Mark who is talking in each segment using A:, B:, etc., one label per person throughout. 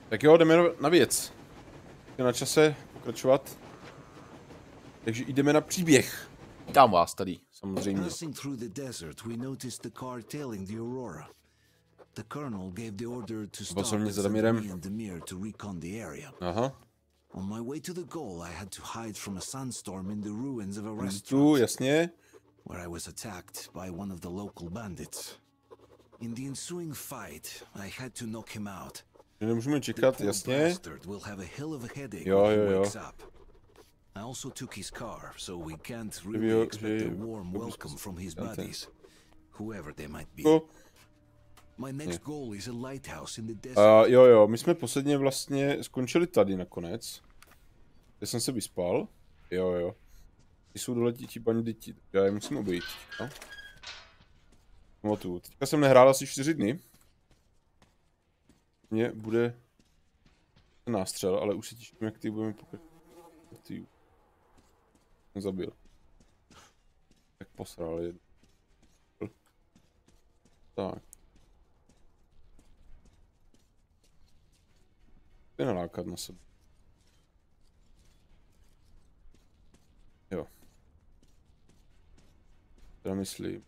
A: Tak jo, jdeme na věc. Je na čase pokračovat. Takže jdeme na příběh. Vítám vás tady, samozřejmě.
B: Passing through the desert, we noticed the car tailing the Aurora. The colonel gave the order to stop and send me and Demir to recon the area.
A: Aha.
B: On my way to the goal, I had to hide from a sandstorm in the ruins of a
A: Tu,
B: restaurant,
A: jasně.
B: where I was attacked by one of the local bandits. In the ensuing fight, I had to knock him out.
A: Nemůžeme čekat, jasně.
B: Bastard will have a hell of a headache
A: Jo,
B: when
A: jo,
B: he
A: jo.
B: wakes up. I also took his car, so we can't really expect a warm welcome from his buddies, whoever they might be. My next goal is a lighthouse in the desert.
A: Jo, my jsme posledně vlastně skončili tady nakonec. Já jsem se vyspal. Jo. Ty jsou doletí banditi, já je musím obejít. No? Pamatuju. Teďka jsem nehrál asi 4 dny. Mně bude nástřel, ale už se těším, jak ty budeme pokračovat. Ty zabil. Jak posral je. Tak. Je nalákat na sebe. Jo. Já myslím.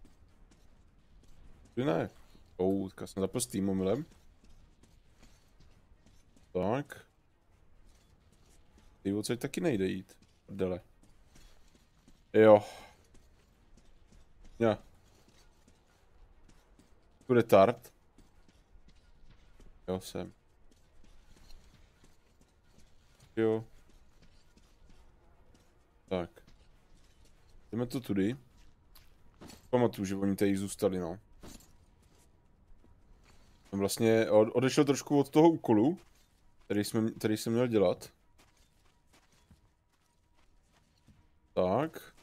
A: Ne. Teďka jsem zapl s tým omylem. Tak. Ty odsaď taky nejde jít. Prdele. Jo. Ja. Tu retard. Jo, jsem. Jo. Tak. Jdeme to tudy. Pamatuju, že oni tady zůstali, no. Jsem vlastně odešel trošku od toho úkolu, který jsem měl dělat. Tak.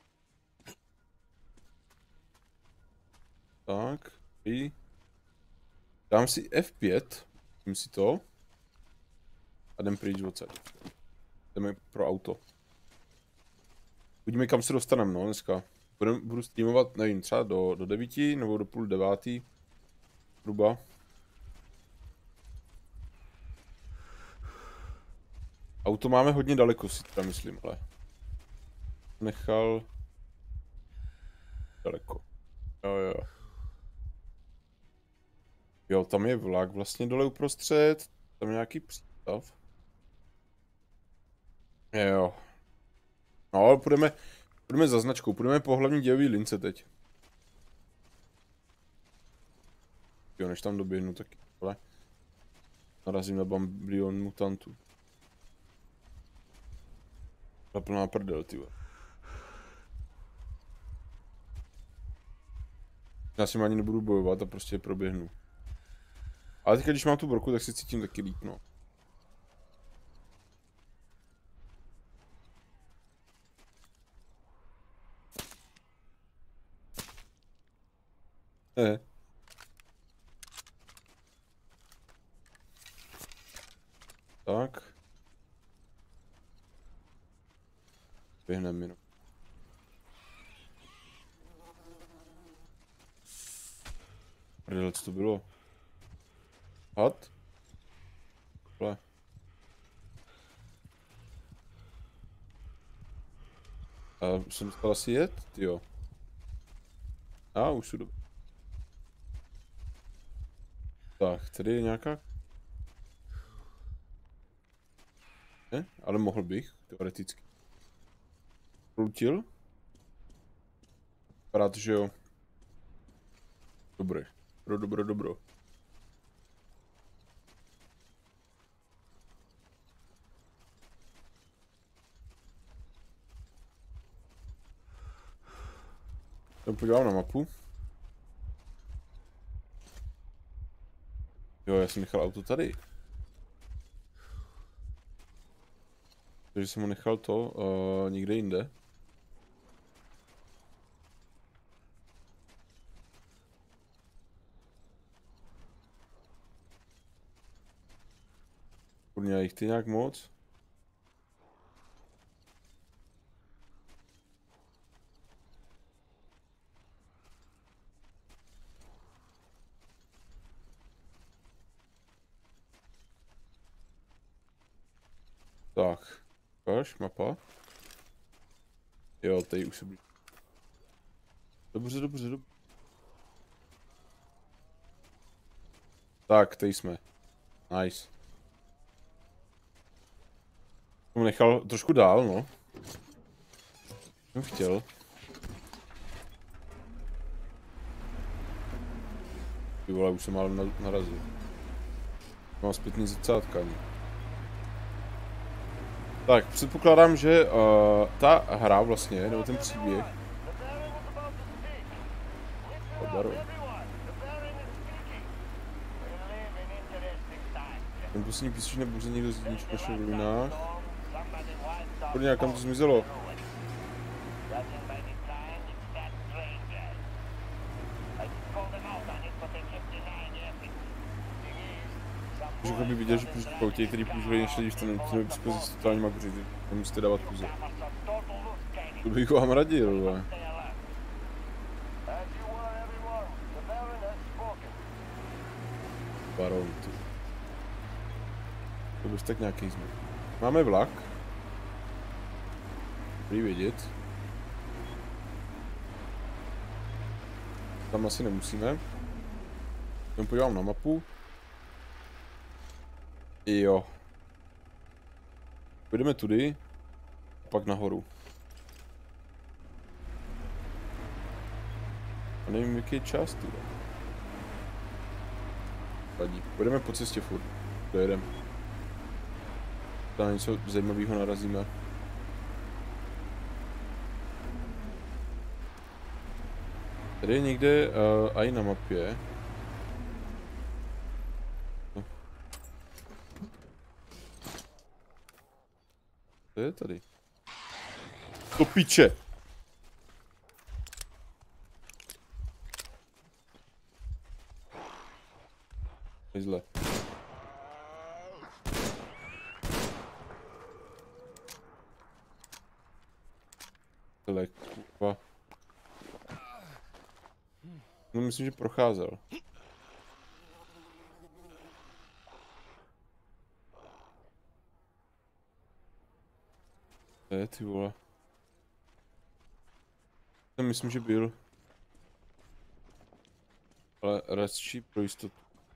A: Tak. I. Dám si F5. Dám si to. A jdem pryč odsaď. Jdeme pro auto. Uvidíme, kam se dostaneme, no, dneska. Budu streamovat, nevím, třeba do 9 nebo do půl 9. Zhruba. Auto máme hodně daleko, si teda myslím, ale nechal daleko. Jo. Jo, tam je vlak vlastně dole uprostřed, tam je nějaký přístav. Jo. No, půjdeme za značkou, půjdeme po hlavní dějový lince teď. Jo, než tam doběhnu, tak ale narazím na bambilion mutantů. Na plná prdel, ty vole. Já si ani nebudu bojovat a prostě je proběhnu. Ale teď, když mám tu broku, tak si cítím taky líp, no. Tak. Běhneme jenom. Prdele, co to bylo? Had? Hle. A jsem chtěl asi jet, tyjo. A už jsou dobrý. Tak, tady je nějaká... Ne? Ale mohl bych, teoreticky. Prutil? Vypadá to, že jo. Dobré. Dobro. Tam podívám na mapu. Jo, já jsem nechal auto tady. Takže jsem ho nechal to někde jinde. Kurňa, jich ty nějak moc? Tak, ukáž, mapa. Jo, tady už se blíží. Dobře, dobře, dobře. Tak, tady jsme. Nice. Jsem nechal trošku dál, no. Jsem chtěl. Ty vole, už jsem málem narazil. Mám zpětný zrcátka. Tak, předpokládám, že ta hra vlastně, nebo ten příběh. Ten poslední písničné bouře někdo zničil v našich ruinách. Podle kam to zmizelo. Můžu by vidět, že ti, kteří používají ještě když to nemusí dispozici s totálním magoři, nemusíte dávat pozor. To bych vám radil, ale. Baron, ty. To bys tak nějaký změn. Máme vlak. Dobrý vědět. Tam asi nemusíme. Jen podívám na mapu. Jo. Půjdeme tudy. A pak nahoru. A nevím, jaký je čas tu. Vadí. Půjdeme po cestě furt. Dojedeme. Tam něco zajímavého narazíme. Tady je někde i na mapě. Co je tady? To piče! Zle. Tohle, kurva. No myslím, že procházel. To je, ty vole. Já myslím, že byl. Ale radši pro jistotu.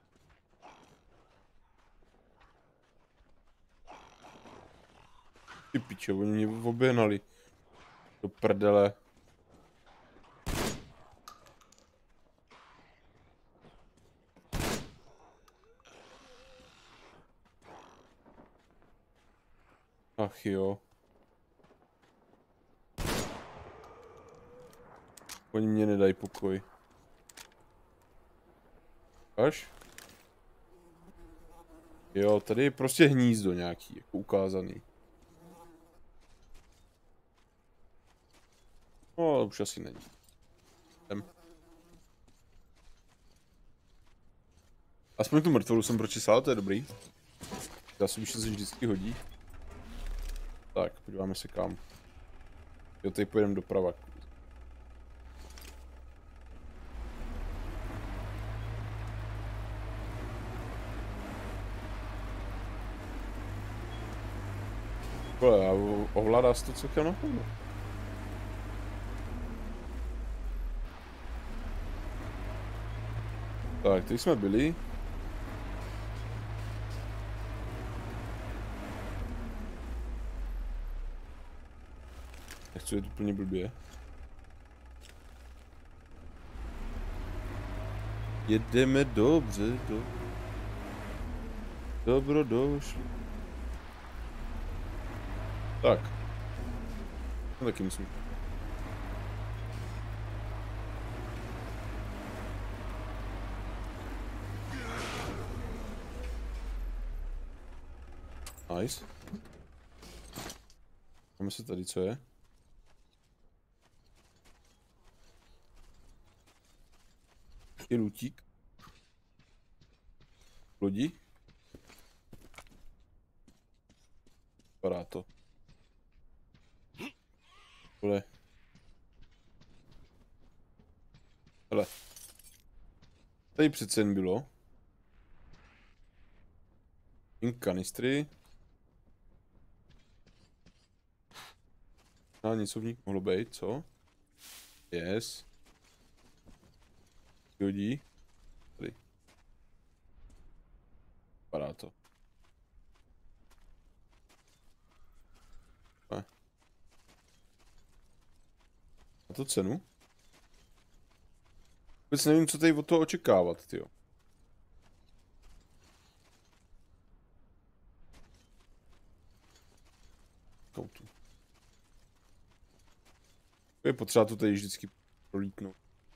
A: Ty piče, oni mě oběhnali. Do prdele. Ach jo. Oni mě nedají pokoj. Až? Jo, tady je prostě hnízdo nějaký, jako ukázaný. No, už asi není. Jdem. Aspoň tu mrtvolu jsem pročesal, to je dobrý. Zásobiště se vždycky hodí. Tak, podíváme se kam. Jo, tady pojedeme doprava. Vole, a ovládá se to celkem naplno. Tak, tady jsme byli. Nechci jet úplně blbě. Jedeme dobře, dobro došli. Tak. No taky myslím. Nice. Máme se tady, co je? Je lutík. Lodi. Vypadá to. Hele. Hele. Tady přece jen bylo. Kanistry. něco v nich mohlo být, co? Yes. Hodí. Tady. Vypadá to. Ne. A to cenu? Vůbec nevím, co tady od toho očekávat, tyjo. Koutu. Je potřeba to tady vždycky prolítnout.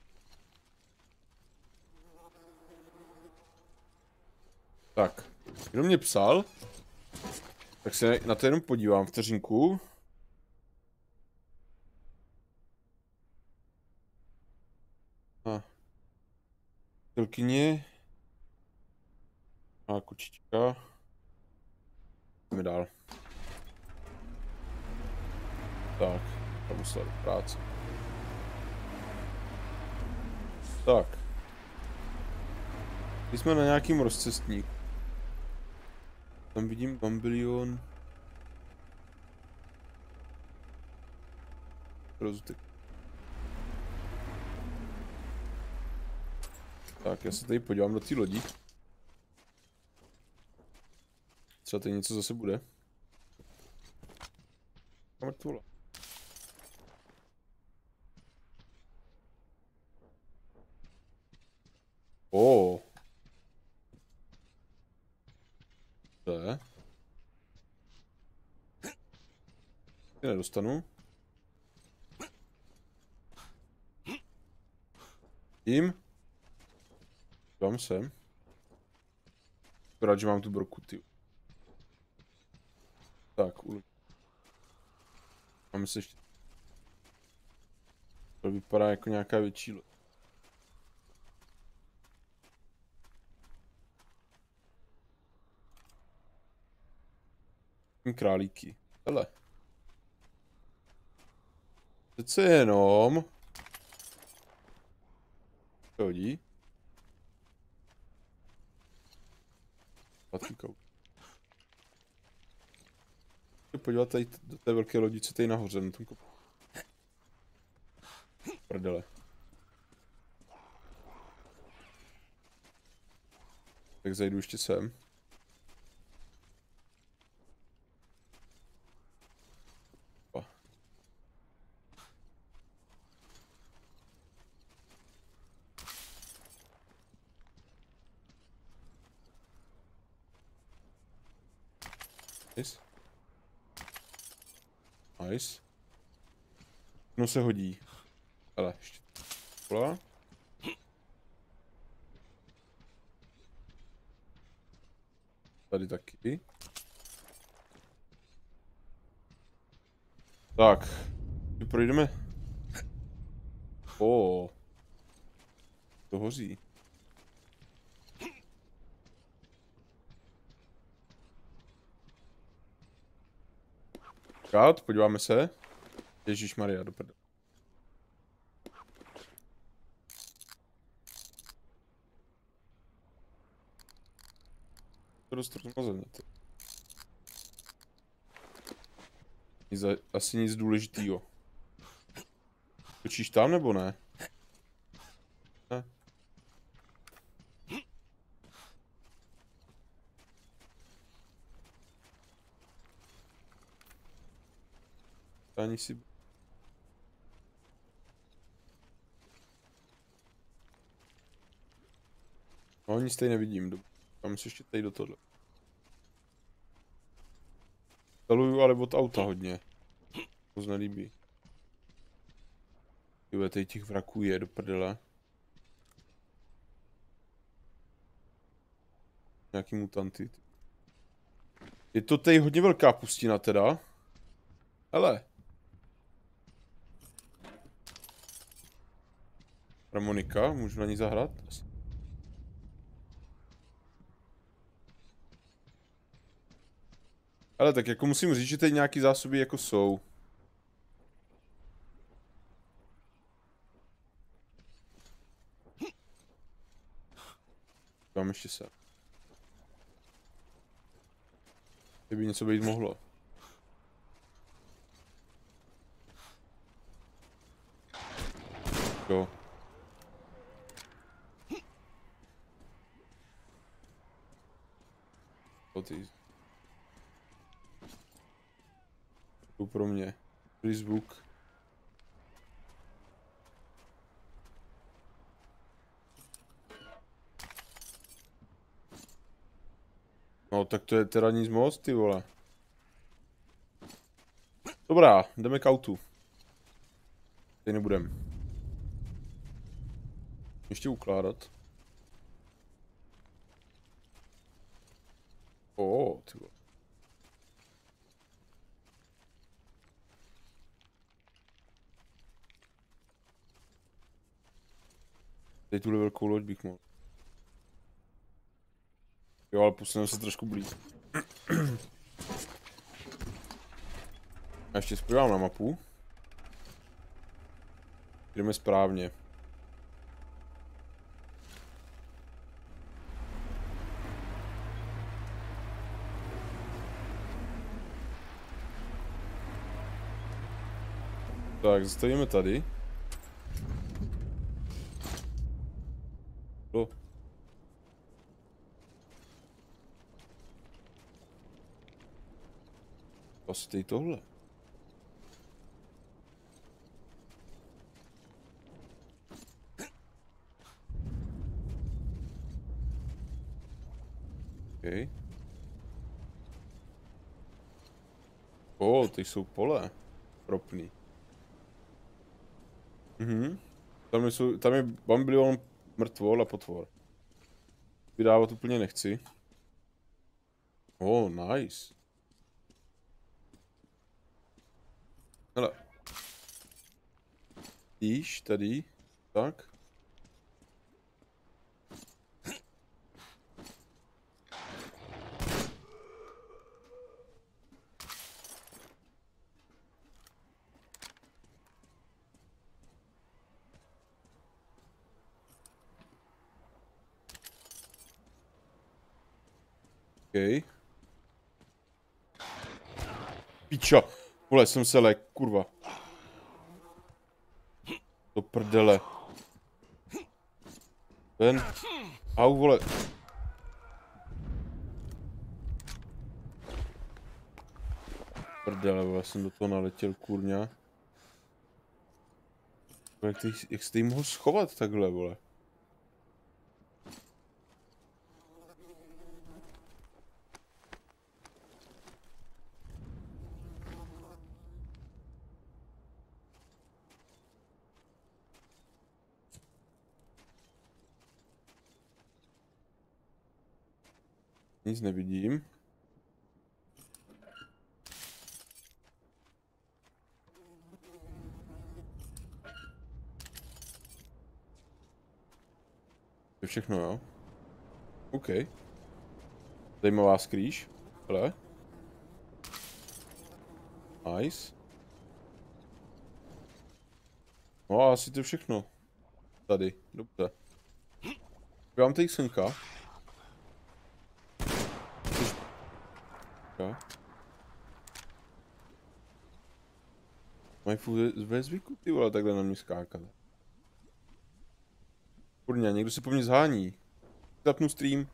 A: Tak, kdo mě psal, tak se na to jenom podívám vteřinku. Pilkyně. A kočička. Jdeme dál. Tak, tam musela do práce. Tak. My jsme na nějakým rozcestníku. Tam vidím bambilion. Rozutek. Tak, já se tady podívám do té lodi. Třeba tady něco zase bude. Mrtvola. Oh. To je. Ty nedostanu. Tím. Vám sem. Rád, že mám tu broku, ty. Tak, máme se ještě. To vypadá jako nějaká větší loď. Králíky. Hele. Přece jenom. To hodí. Patříkou. Podívat tady do té velké lodi, co tady nahoře na tom kopu. Prdele. Tak zajdu ještě sem. Nice. Nice. No se hodí. Ale ještě. Kola. Tady taky. Tak. Projdeme. O. To hoří. Kat, podíváme se. Ježišmarja, do prdele. To dost rozmazaně. Asi nic důležitýho. Točíš tam nebo ne? Ne. Ani si... No nic tady nevidím. Tam si ještě tady do tohle. Daluju ale od auta hodně. To se nelíbí. Tyhle, tady těch vraků je do prdele. Nějaký mutanty. Je to tady hodně velká pustina teda. Hele. Harmonika, můžu na ní zahrát? Ale tak jako musím říct, že tady nějaký zásoby jako jsou. Mám ještě se. Kdyby něco být mohlo. Tu pro mě. Facebook. No tak to je teda nic moc, ty vole. Dobrá, jdeme k autu. Tady nebudem. Ještě ukládat. Ty vole. Tady tuhle velkou loď bych mohl. Jo, ale posuneme se trošku blíž. A ještě zpívám na mapu. Jdeme správně. Tak, zastavíme tady. Asi tady tohle. Okay. Ty jsou pole. Ropný. Tam je bambilion mrtvol a potvor. Vydávat úplně nechci. Nice. Hele. Tíž tady. Tak. Okay. Piča. Vole, jsem se lek, kurva. Do prdele. Ven. Au, vole. Prdele, vole, jsem do toho naletěl, kurňa. Jak jste jí mohl schovat takhle, vole? Nic nevidím. To je všechno, jo? OK. Zajímavá skrýš. Hele. Nice. No a asi to je všechno. Tady, dobře. Mám tady synka. Mají ve zvyku, ty vole, takhle na mě skákat. Kurňa, někdo se po mně zhání. Zapnu stream.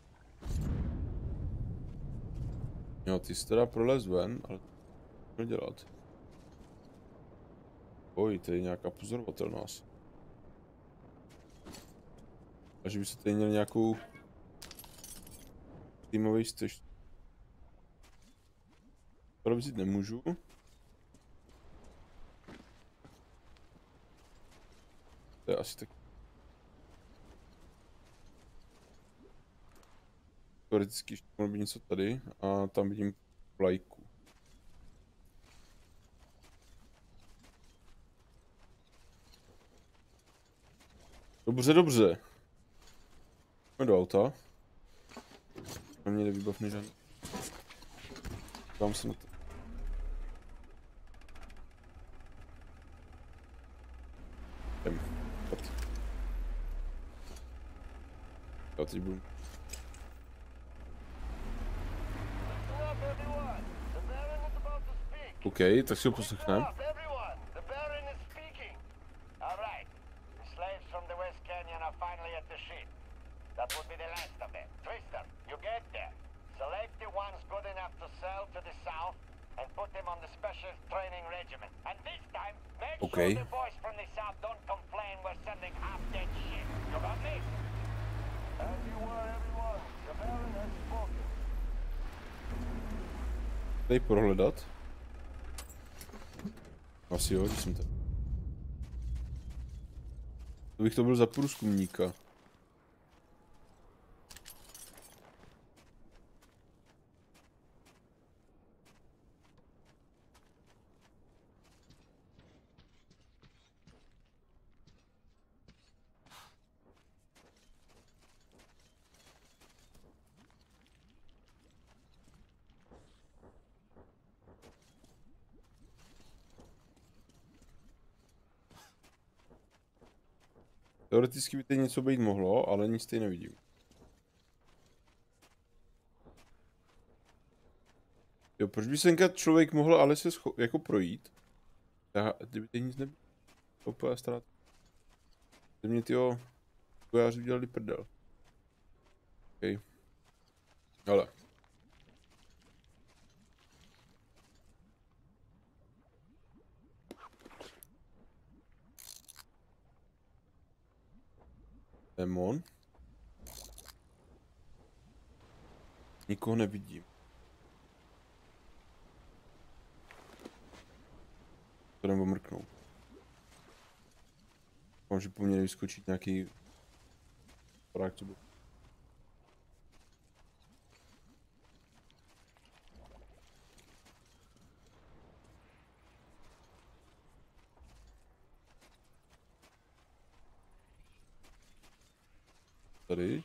A: Jo, ty jsi teda prolez ven, ale co dělat? To je nějaká pozorovatelnost. A že by se tady měl nějakou týmový stěž. To vzít nemůžu. To je asi tak. Teoreticky ještě mohlo být něco tady a tam vidím vlajku. Dobře, dobře. Jdeme do auta. Na mě nevýbavný žádný. Dám se na to. Jdem. Já teď budu. OK, tak si ho poslechneme.
C: That would be the last of them. Tristan, you get there. Select
A: OK. Dej prohledat. Asi jo, když jsem tady. To bych to byl za průzkumníka. Teoreticky by tady něco být mohlo, ale nic tady nevidím. Jo, proč by senka člověk mohl ale se jako projít? Kdyby tady nic nebylo. Opět strát. Kdyby mě tyjo vojáři udělali prdel. OK. Ale. Demon. Nikoho nevidím. To nebo mrknout. Doufám, že po mně nevyskočit nějaký porák, co byl. Tady.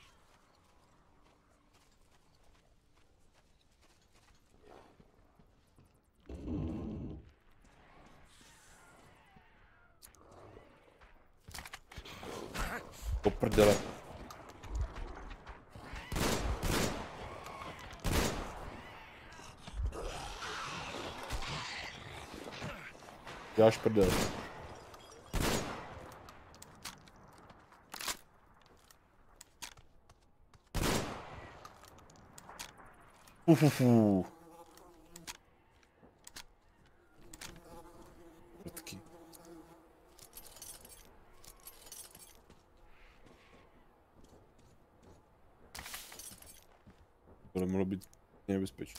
A: Po prdele. Děláš prdel. Prtky. To mohlo být nebezpečné.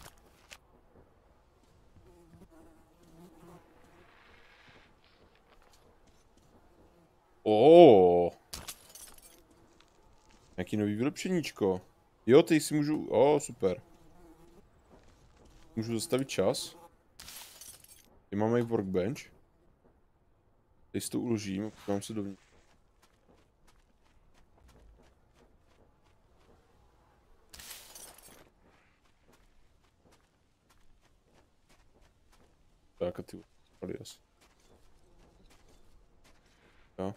A: Nějaký nový vylepšeníčko. Jo, teď si můžu... super. Můžu zastavit čas. Tady máme i workbench. Teď si to uložím a podívám se dovnitř. Tak a ty alias. Jo.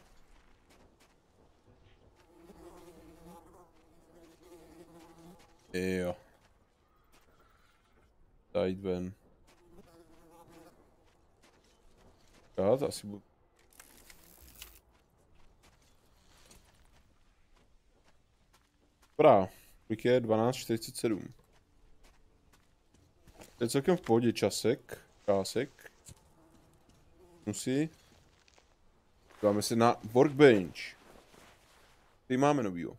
A: Jo. Dá jít ven. Já to asi budu. Dobrá. Kolik je 12:47. To je celkem v pohodě čásek. Musí. Dáme se na workbench. Tady máme novýho.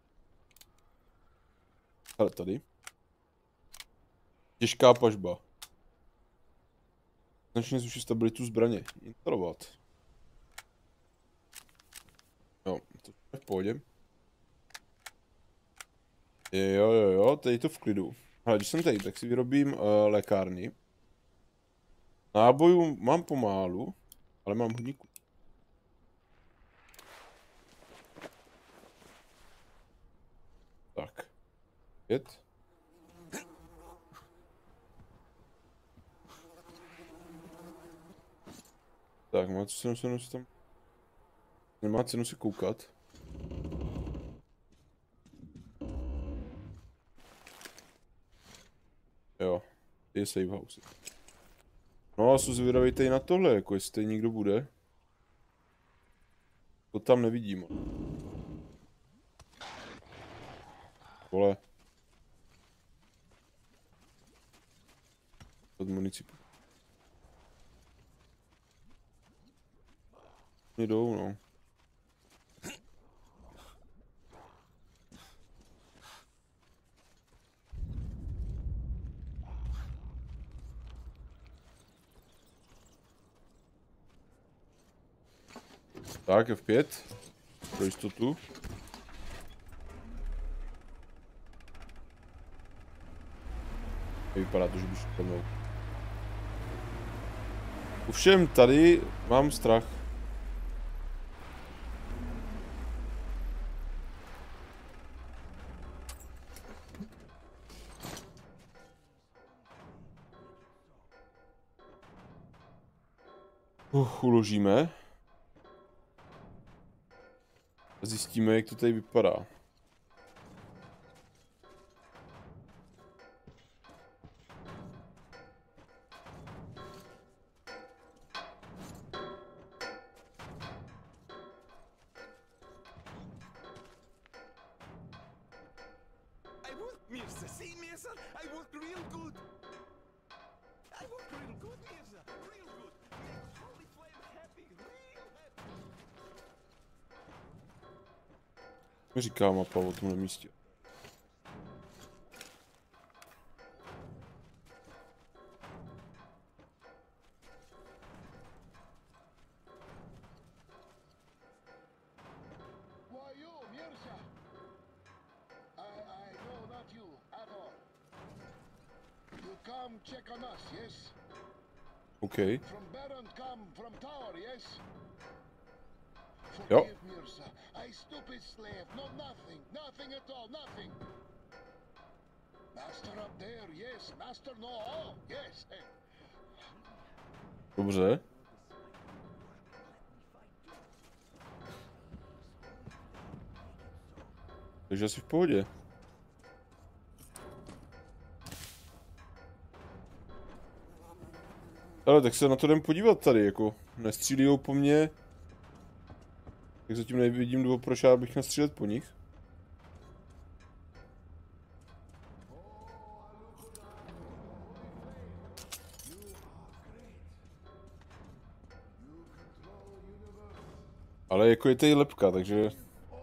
A: Ale tady. Těžká pažba. Značně zvyšuje stabilitu zbraně. Instalovat. Jo, to je v pohodě. Jo, tady to v klidu. Ale když jsem tady, tak si vyrobím lékárny. Nábojů mám pomálu, ale mám hodně. Tak. 5. Tak, má cenu se tam... Nemá cenu se koukat. Jo, je save house. No a jsou zvědavý tady na tohle, jako jestli tady někdo bude. To tam nevidím. Vole. Od municipu. Mě jdou, no. Tak, F5. Pro jistotu. Vypadá to, že bych šel. Ovšem tady mám strach. Uložíme. Zjistíme, jak to tady vypadá.
B: Mirza, see, Mirza? I worked real good. I worked real good, Mirza. Real good. Make Holy Flame happy. Real happy.
A: Mi říká mapa o tomhle místě.
C: Check on us, yes?
A: Okay.
C: From Baron come from tower, yes?
A: Yep.
C: Forgive Mirza. I stupid slave. No, nothing at all, nothing. Master up there, yes. Master no, oh, yes.
A: Dobře. Takže asi v pohodě. Ale tak se na to jdem podívat tady, jako nestřílíjou po mně. Tak zatím nevidím důvod, proč já bych nastřílet po nich. Ale jako je tady lepka, takže...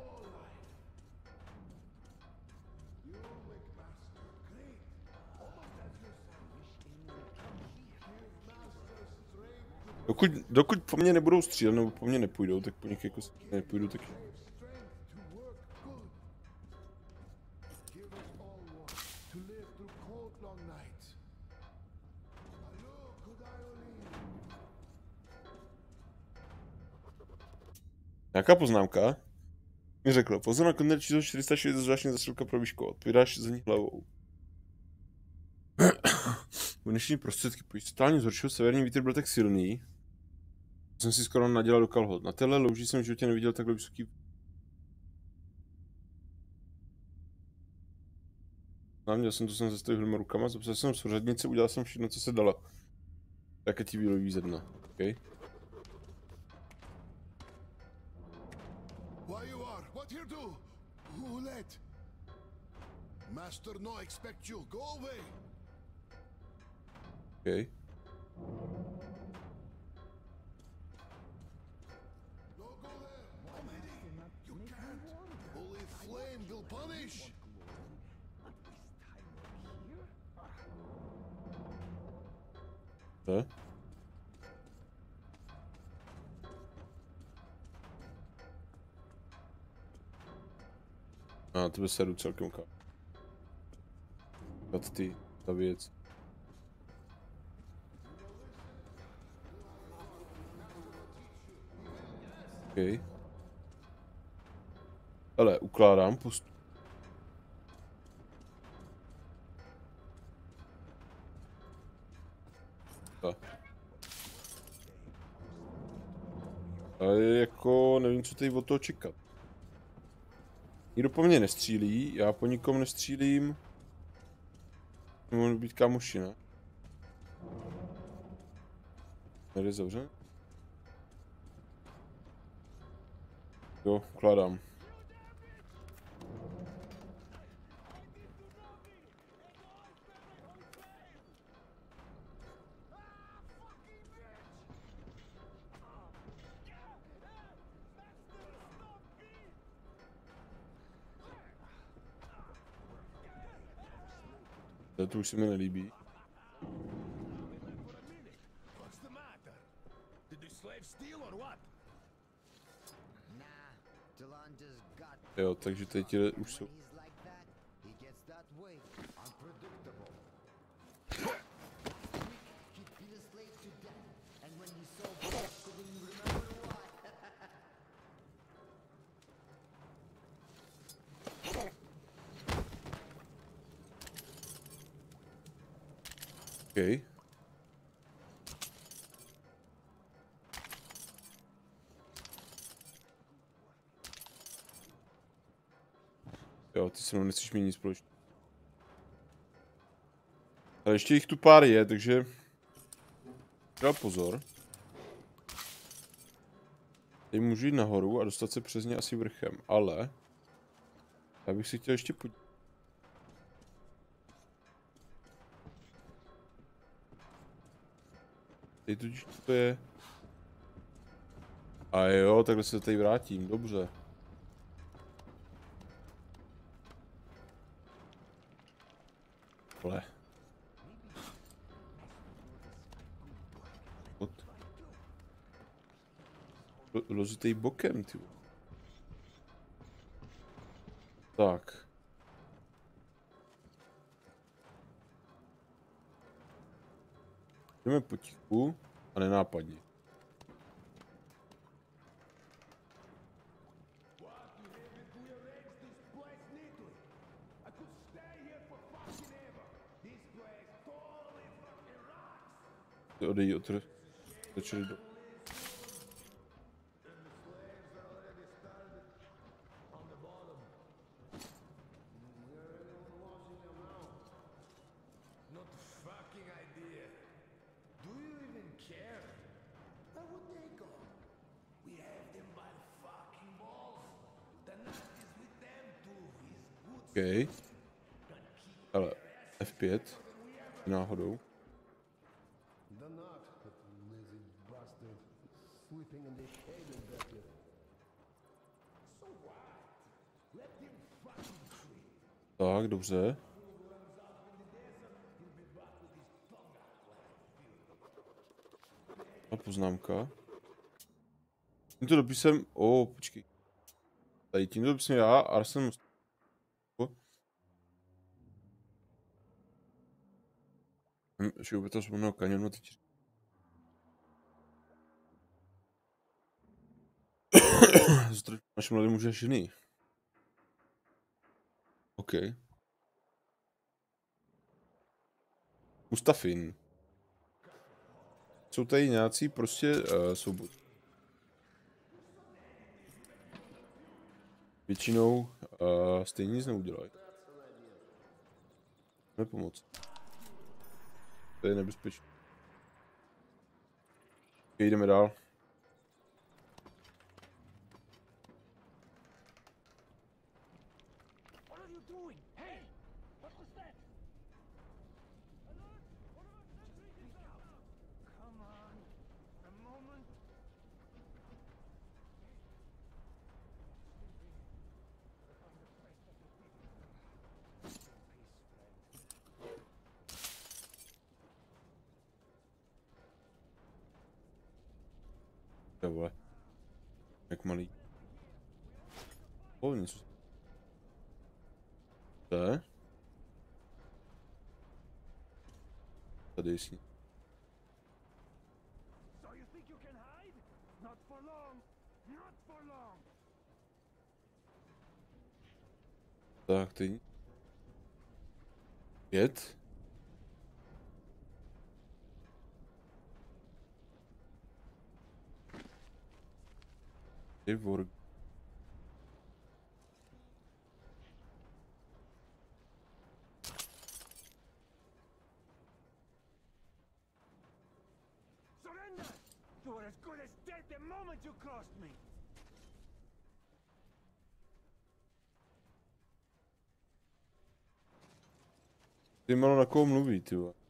A: Dokud po mně nebudou střílet, nebo po mně nepůjdou, tak po nich jako nepůjdu taky. Nějaká poznámka? Mi řekl, pozor na kontejner číslo 406, zvláštní zasilka pro výškovat. Vydáš za ní hlavou. Muniční prostředky, pojď totálně zhoršil, severní vítr byl tak silný. Jsem si skoro nadělal do kalhot. Na téhle louži jsem v životě neviděl takhle vysoký... Měl jsem to jsem zastavil dvěma rukama, zapsal jsem souřadnice, udělal jsem všechno, co se dalo. Jaké ti výloví ze dna, okej?
C: Master no expect you. Go away.
A: Okay.
C: Don't go there. You can't. Holy Flame will punish.
A: Co? A to by se jdu celkem ta věc. Okay. Ale ukládám postup. Ale jako nevím, co tady od toho čekat. Nikdo po mně nestřílí, já po nikom nestřílím. Můžu být kámoši, ne? Tady je zavřen? Jo, ukládám. To už se mi nelíbí. Jo, takže teď už jsou. Okay. Jo, ty se mnou nechceš mít nic společného. Ale ještě jich tu pár je, takže... Dal pozor. Teď můžu jít nahoru a dostat se přes ně asi vrchem, ale... Já bych si chtěl ještě podívat. Teď totiž to je... A jo, takhle se tady vrátím, dobře. Vole. Lozitej bokem, ty. Tak. Jdeme potichu a nenápadně. Odejít od začali do... OK. Ale F5 náhodou. Tak, dobře. A poznámka. Tímto dopisem... počkej. Tady tímto dopisem já, Arsen... Ještě ubytoval svobodného kanionu teď. Naše mladé muže a ženy. OK. Mustafin. Jsou tady nějací prostě svobod. Většinou stejně nic neudělají. Nepomoc. To je nebezpečné. Okay, jdeme dál. To vole. Jak malý. Něco. To je? Tady je sní. Tak, ty. 5. Ty vor.
D: Surrender! You were as good as dead the moment you crossed me!
A: Ty malo na koho mluví, ty vole.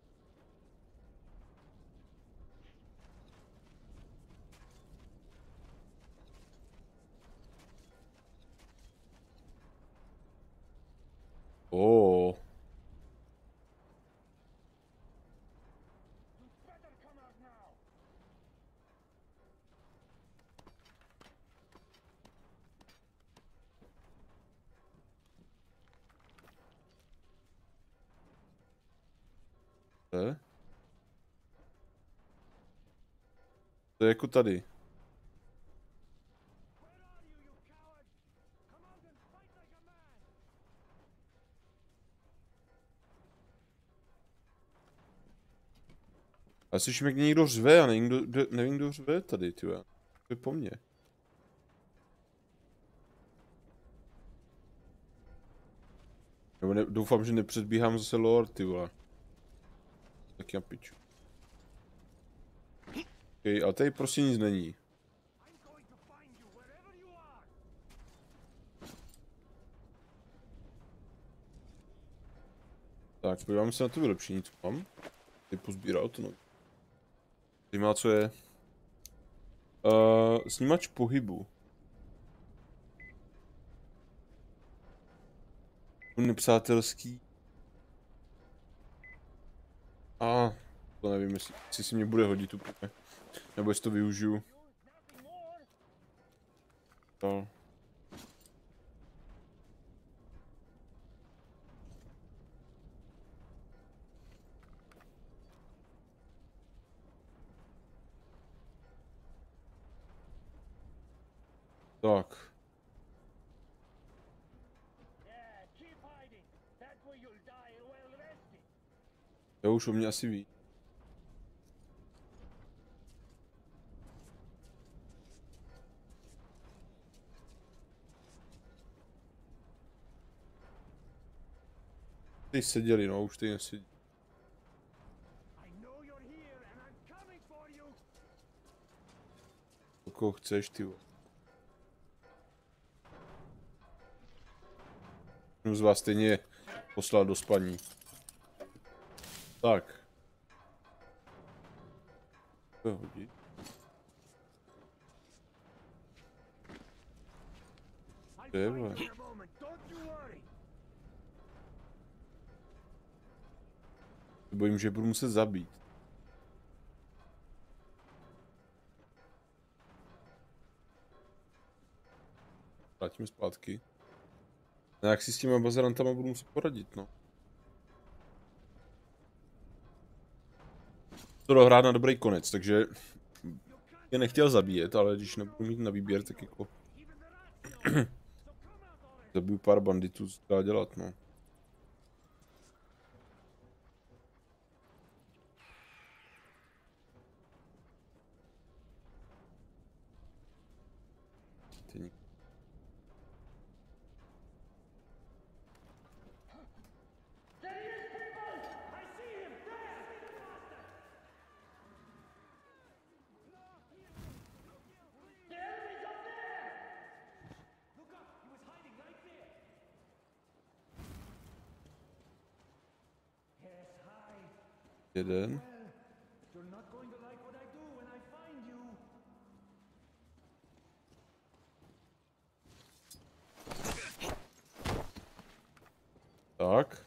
A: To je jako tady. A slyším, jak někdo řve a nevím, kdo řve tady, tyhle. To je po mně. Nebo doufám, že nepředbíhám zase lore, ty vole. Tak já piču. Okay, a tady prostě nic není. Tak, podíváme se na to vylepšení, co mám. Tady pozbíral to, no. Tady má, co je. Snímač pohybu. Nepřátelský. To nevím, jestli si mě bude hodit úplně. Nebo jestli to využiju. No. Tak. Jo, už o mě asi ví. Teď seděli, no, už teď nesedí. Koho chceš, ty? Můžu z vás stejně poslat do spaní. Tak. To je hodí. Tyhle. Bojím, že budu muset zabít. Vrátíme zpátky. No, jak si s těma bazarantama budu muset poradit, no. To dohrát na dobrý konec, takže je nechtěl zabíjet, ale když nebudu mít na výběr, tak jako zabiju pár banditů, co dá dělat, no. Jeden. Tak.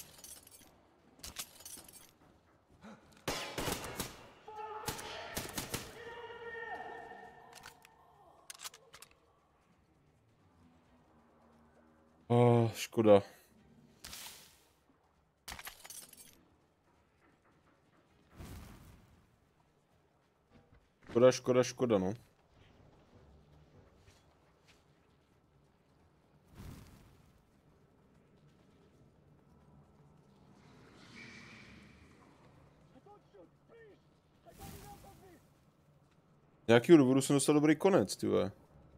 A: Škoda. Škoda, no. Nějakýho důvodu jsem dostal dobrý konec, ty vole.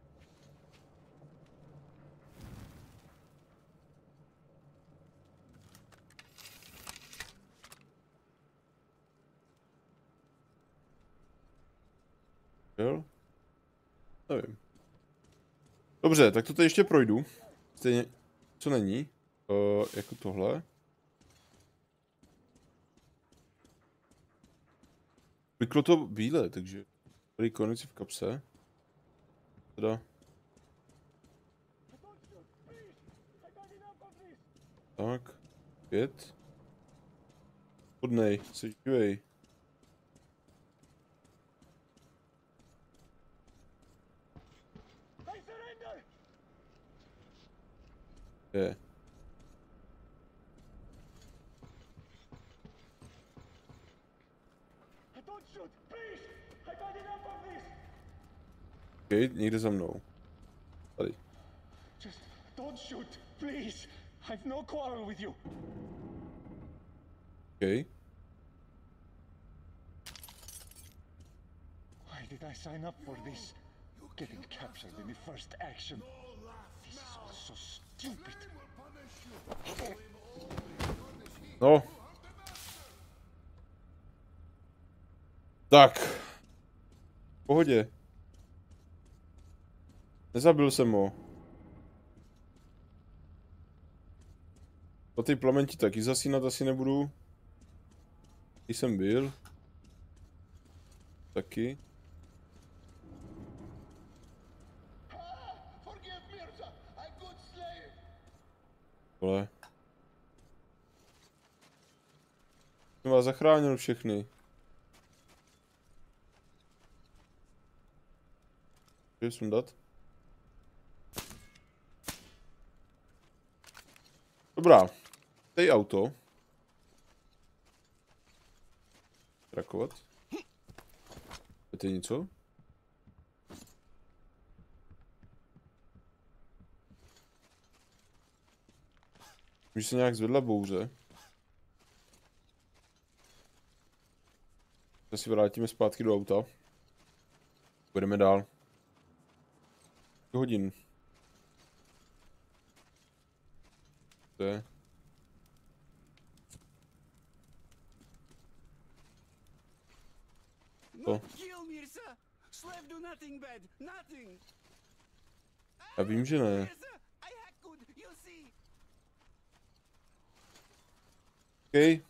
A: Jo? Nevím. Dobře, tak to tady ještě projdu. Stejně, co není? Jako tohle. Vyklo to bílé, takže dobrý konec v kapse. Teda. Tak. 5. Hodnej, jsi živej. Je.
D: Don't shoot, please! I've had enough of this!
A: Okay, někde za mnou. Tady.
D: Just don't shoot, please! I've no quarrel with you.
A: Okay.
D: Why did I sign up for this? Getting captured in the first action. This is all so stupid.
A: No. Tak. V pohodě. Nezabil jsem ho. Po ty plamenti taky zasínat asi nebudu. Když jsem byl. Taky. Vole. Jsem vás zachránil všechny. Můžu sundat? Dobrá. Tady auto. Trakovat. Je to něco? Už se nějak zvedla bouře. Tak si vrátíme zpátky do auta. Budeme dál. Hodin. To je. To. Já vím, že ne. OK.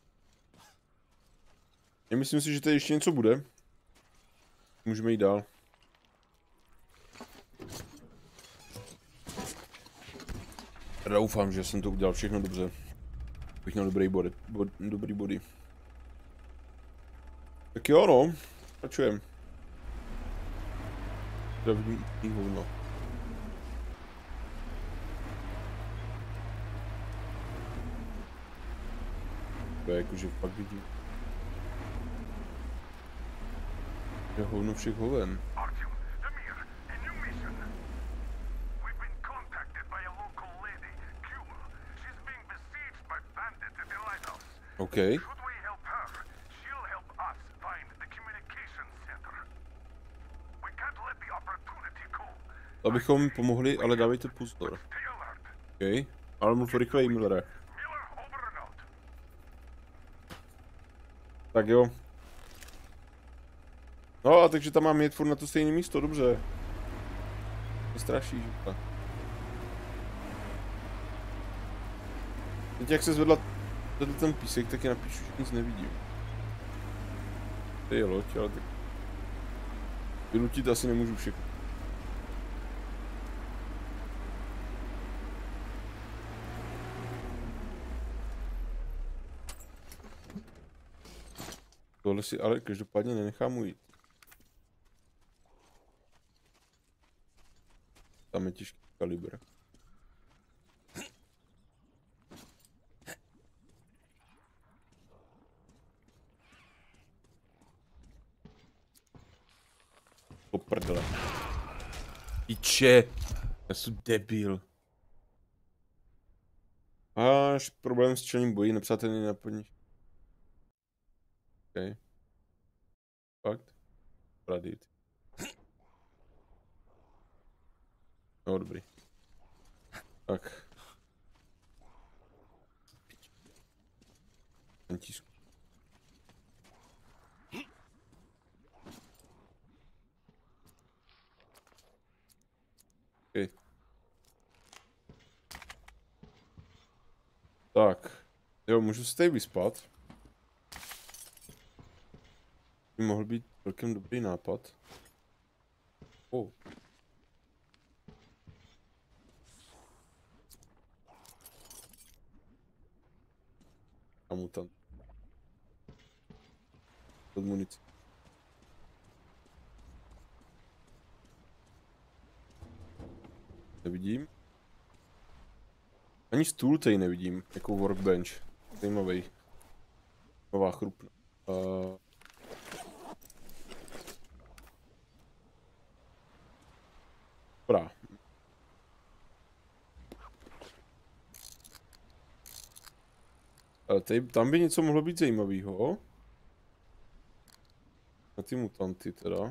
A: Já myslím si, že tady ještě něco bude. Můžeme jít dál. Doufám, že jsem to udělal všechno dobře. Bych měl dobrý body. Tak jo, no. Pračujem. Vidím i hovno. To je jakože fakt vidím. Je hovno všech hoven. Okay. Abychom pomohli, ale dávejte pozor. OK. Ale mluv rychleji, Millere. Tak jo. No a takže tam mám jet furt na to stejné místo, dobře. To straší, že? Teď jak se zvedla ten písek, tak je napíšu, že nic nevidím. To je loď, ale tak... Vylutit asi nemůžu všechno. Tohle si ale každopádně nenechám ujít. Tam je těžký kalibr. Poprdele. Piče! Já jsem debil. Máš problém s čelním bojí, nepřátelný naplníš. OK. Fakt? Radit. No, dobrý. Tak. Antisku. Okay. Tak. Jo, můžu se tady vyspat. By mohl být celkem dobrý nápad. Oh. A mutant. Od munice. Nevidím. Ani stůl tady nevidím, jako workbench. Zajímavý. Nová chrupna. Ale tam by něco mohlo být zajímavého. Na ty mutanty teda.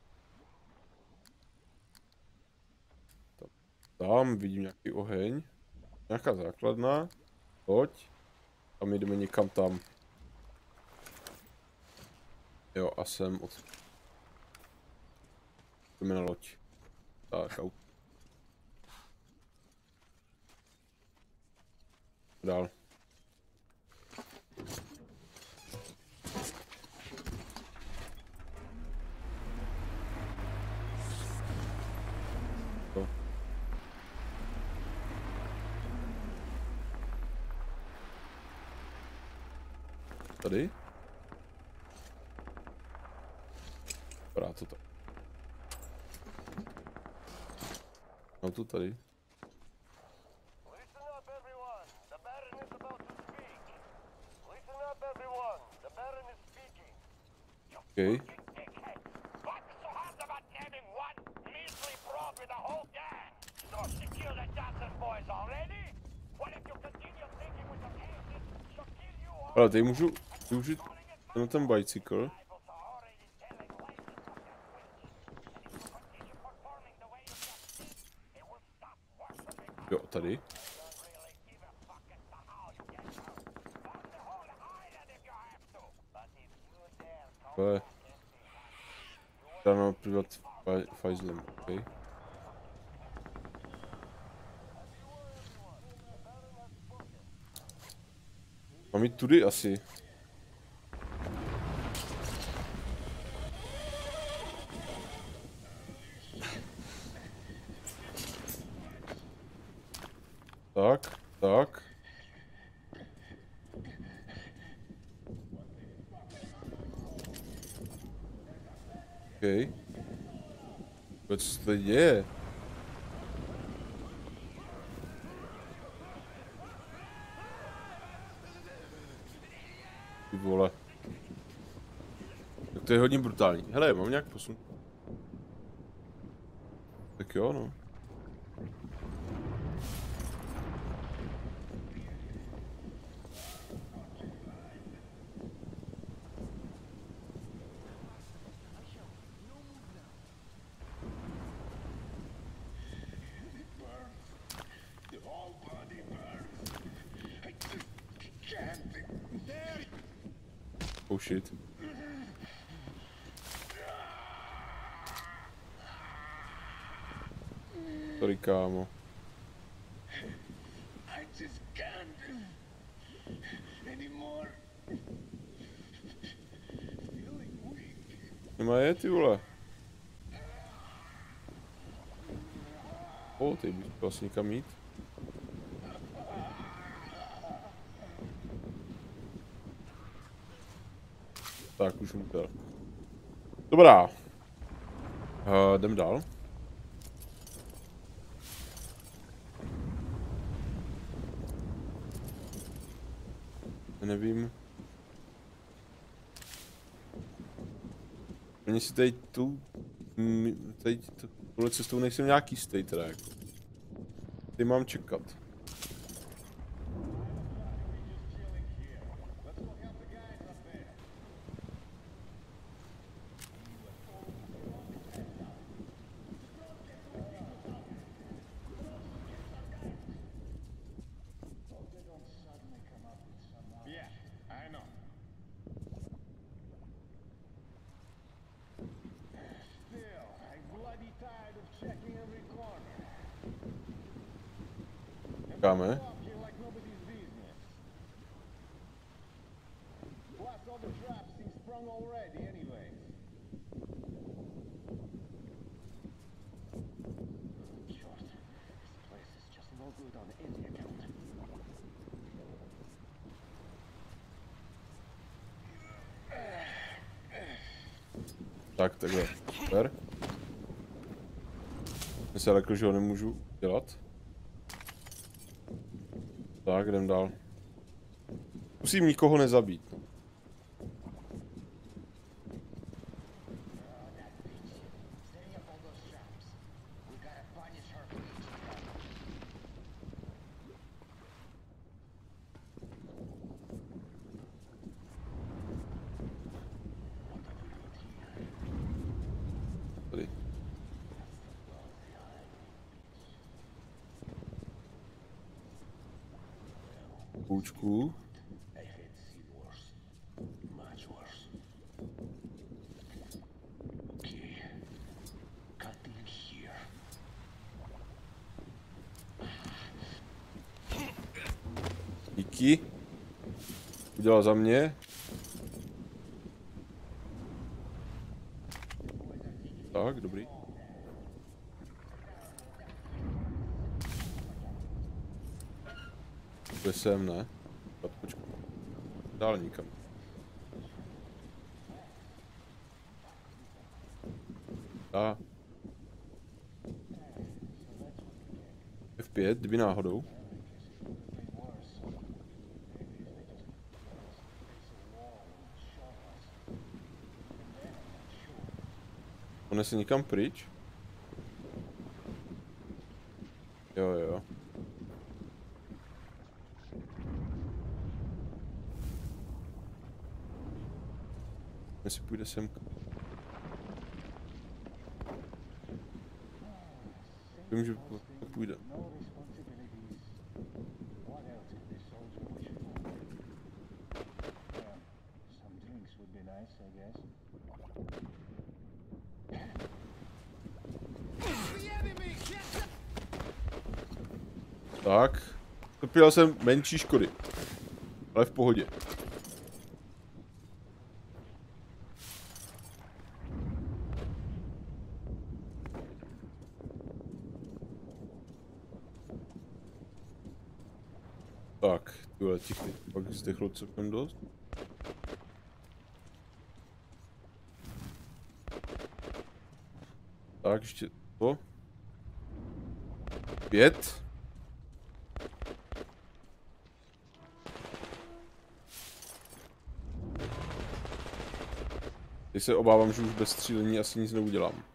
A: Tam vidím nějaký oheň. Nějaká základna. Pojď. A my jdeme někam tam. Jo, a sem od... Jdeme na loď. Tak, auto. Dál. To. Tady? Vypadá to tak. No to tady. Okay. Ale tady můžu využít ten bicycle. Jo, tady. To je... Tam mám privat fajzlem, okej. Mám jít tudy asi. Tak, tak. Okej. Co se tady děje? Ty vole. Tak to je hodně brutální. Hele, mám nějak posun. Tak jo, no. Oh shit. Sorry, kámo. Nemá je, ty vole. O, ty bych vlastně někam jít. Tak, už mu to. Dobrá. Jdem dál. Nevím. Oni si tady tuhle cestou nejsem nějaký jistý teda jako. Ty mám čekat. Čekáme. Tak, takhle. Super. Mně se řekl, že ho nemůžu dělat. Tak, jdem dál. Musím nikoho nezabít. Koučku. Díky. Udělal za mě. Tak, dobrý. To sem, ne? Počkej. Dál nikam. A. F5, kdyby náhodou. On se nikam pryč? Jo. Jestli půjde sem. Vím, že to půjde. Tak. Trpěl jsem menší škody. Ale v pohodě. Tak, tyhle tichty. Pak zdechlo celkem dost. Tak, ještě to. 5. Teď se obávám, že už bez střílení asi nic neudělám.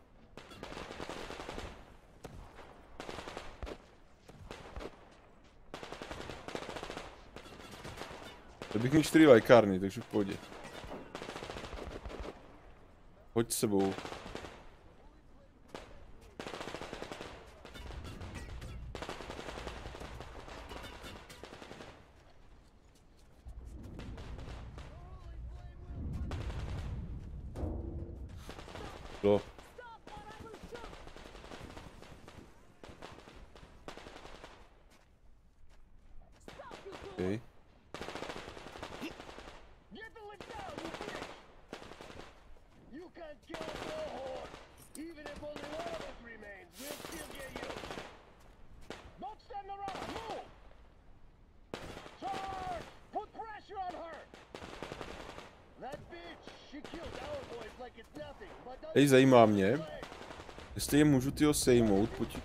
A: To bych mít 4 lékárny, takže v pohodě. Pojď s sebou. To. Okay. Teď zajímá mě, jestli je můžu tyho sejmout, pojď.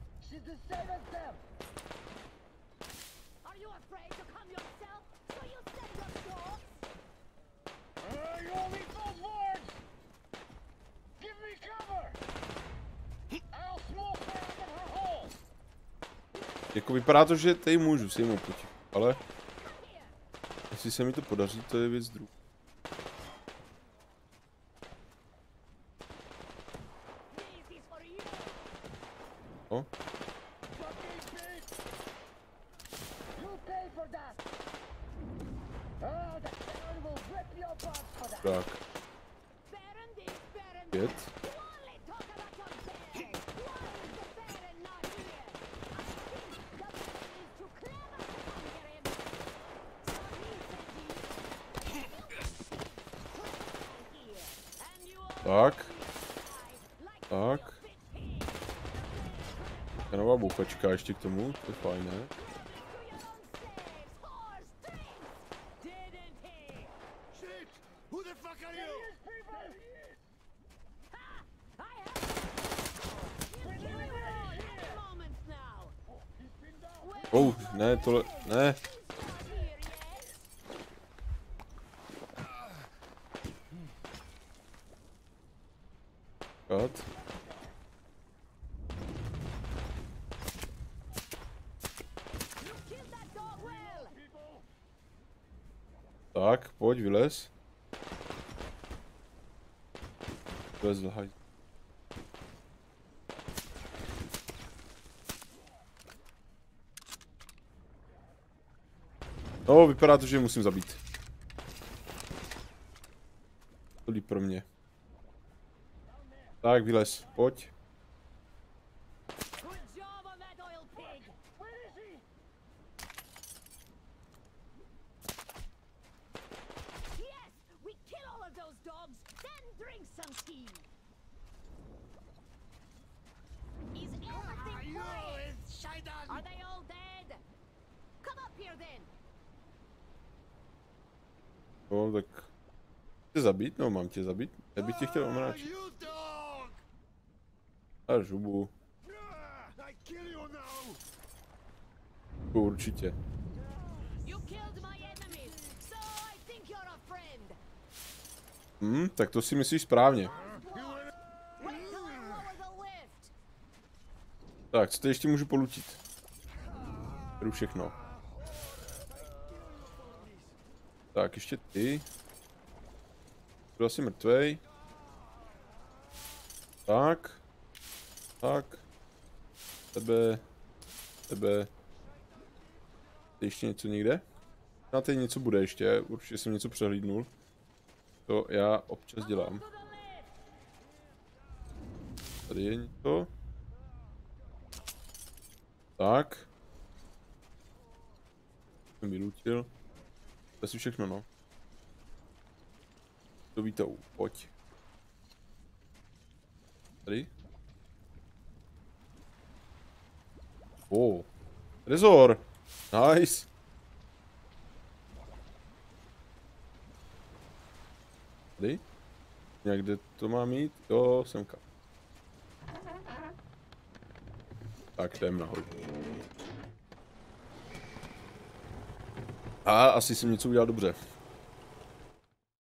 A: Jako vypadá to, že tady můžu sejmout, pojď. Ale jestli se mi to podaří, to je věc druhá. O. Tak. 5. Tak. Tak. Ta nová bouchačka ještě k tomu, to je fajn, ne? Ne, tohle, ne. Cut. Tak, pojď, vylez. Vylez, lhaj. No, vypadá to, že je musím zabít. To líp pro mě. Tak, vylez, pojď. No, tak... Tě zabít? No, mám tě zabít. Já bych tě chtěl omráčit. A žubu. Určitě. Tak to si myslíš správně. Tak, co teď ještě můžu polutit? Jdu všechno. Tak, ještě ty. Jdu asi mrtvej. Tak. Tak. Tebe. Tebe. Ještě něco někde? Na tady něco bude ještě, určitě jsem něco přehlídnul. To já občas dělám. Tady je něco. Tak. Jsem vynutil. To asi všechno, no. To víte, pojď. Tady. Trezor. Nice. Tady. Nějak kde to má mít? Jo, semka. Tak, jdem nahoru. A asi jsem něco udělal dobře.